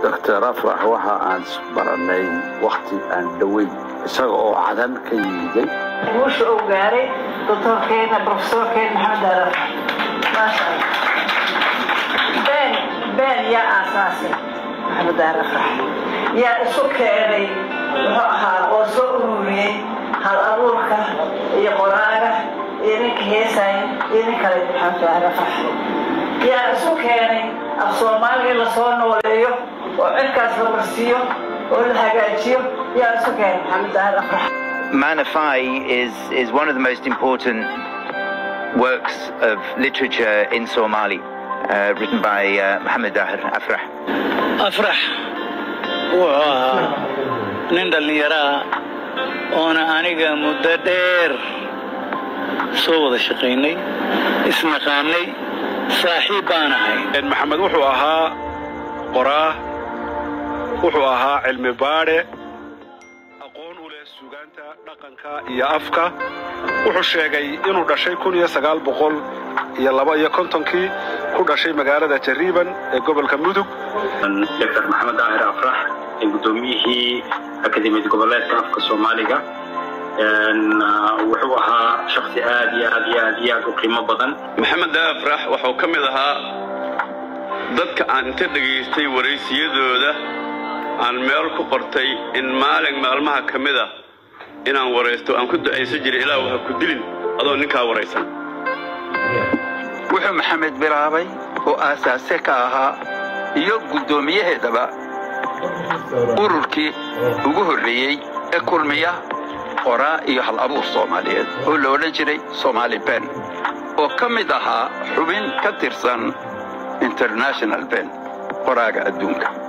دكتور أفرح وها أنس برني وقتي أن دوي سواء عدن كيدي وش أوجاري دكتور كين بروفيسور كين محمد أفرح ما شاء الله بين يا أساسي محمد أفرح يا سكري ها وسوري هالأروكة يقراءة إنك هيسين إنك محمد أفرح يا سكري الصومالي اللي صورنا وليه وعكاس لبرسيه والهجاجيه يا سكري محمد أفرح. Manafai is one of the most important works of literature in Somali, written by Mohammed Dahir Afrah. Afrah nin dhalinyaro oona aniga muddo dheer soo wada shaqaynay isnaqaanay saaxiib baan ahay. Maxamed wuxuu ahaa qoraa, wuxuu ahaa cilmi baadhe, aqoon u leh suugaanta dhaqanka iyo afka. wuxuu sheegay inuu dhashay 1952 ku dhashay magaalada Jariban ee gobolka Mudug. Dr. Mohammed Dahir Afrah gudoomiyihii akademiyada goboleedka afka Soomaaliga wuxuu ahaa shakhsi aad iyo aad u qiimo badan. Mohammed Dahir Afrah wuxuu ka mid ahaa dadka aan inta dhageystay wareysiyadooda aan meel ku qortay in maalmaha kamid ah inaan wareysto aan ku duceysan jiray ilaa waxa ku dilin adoo ninka wareysan. wuxuu Maxamed bilaabay oo aasaasay ka ahaa iyo gudoomiyaheedaba ururkii ugu horeeyay ee kulmiya qoraa iyo hal abuur Soomaaliyeed oo la odhan jiray Somali Pen oo ka mid ahaa xubin ka tirsan International Pen qoraaga adduunka.